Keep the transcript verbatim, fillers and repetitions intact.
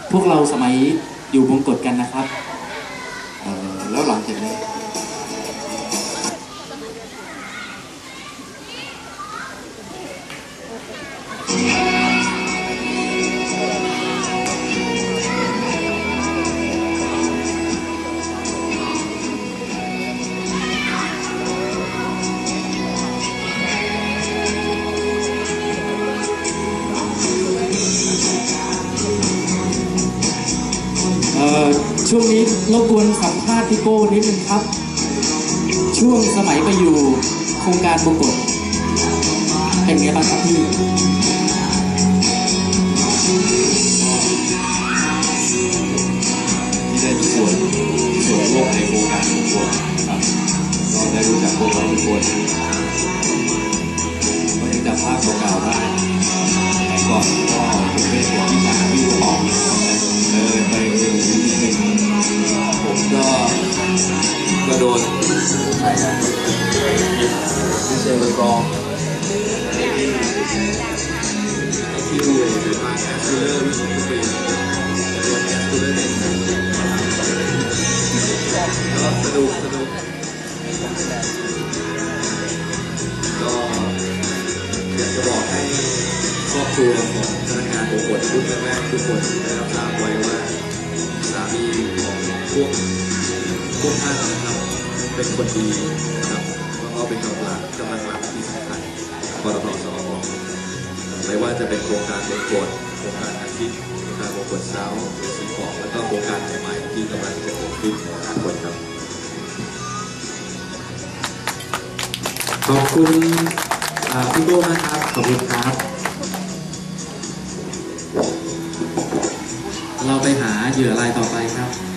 พวกเราสมัยอยู่บงกฎกันนะครับเอ่อแล้วหลังจากนี้ช่วงนี้รบกวนสัมภาษณ์พี่โก้นิดนึงครับช่วงสมัยไปอยู่โครงการบงกฎเป็นไงบ้างครับพี่ที่ได้มีส่วนส่วนร่วมในโครงการบงกฎครับก็ได้รู้จักพวกเราทุกคนก็ยังจำภาพเก่าๆได้แต่ก่อนก็ผมเป็นเด็กที่สามที่ออกเดินไปดูที่หนึ่งผมก็ก็โดนใครนะที่เจอกองที่รวยเป็นมากแอสเซอร์วิ่งทุกปีโดนแอสเซอร์เด็กแล้วสนุกสนุกก็อยากจะบอกให้ครอบครัวของพนักงานโบกดรุ่นแรกๆทุกคนได้รับทราบไว้ว่าสามีของพวกพวกท่านนะครับเป็นคนดีนะครับแล้วก็เป็นกำลังกำลังหลักที่สำคัญกรทสอไม่ว่าจะเป็นโครงการโบกดโครงการอาชีพโครงการโบกดเช้าสีขอบแล้วก็โครงการใหม่ๆที่กำลังจะเกิดขึ้นในอนาคตครับขอบคุณพี่โก้นะครับขอบคุณครับเราไปหาเหยื่อรายต่อไปครับ